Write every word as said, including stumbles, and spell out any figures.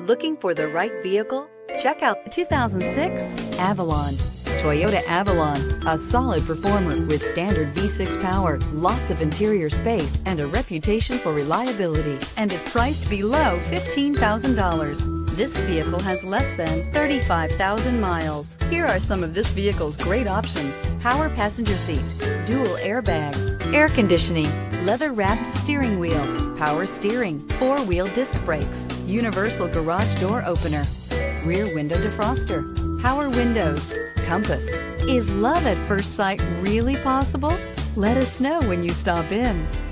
Looking for the right vehicle? Check out the two thousand six Avalon. Toyota Avalon, a solid performer with standard V six power, lots of interior space, and a reputation for reliability, and is priced below fifteen thousand dollars. This vehicle has less than thirty-five thousand miles. Here are some of this vehicle's great options: power passenger seat, dual airbags, air conditioning, leather-wrapped steering wheel, power steering, four-wheel disc brakes, universal garage door opener, rear window defroster, power windows, compass. Is love at first sight really possible? Let us know when you stop in.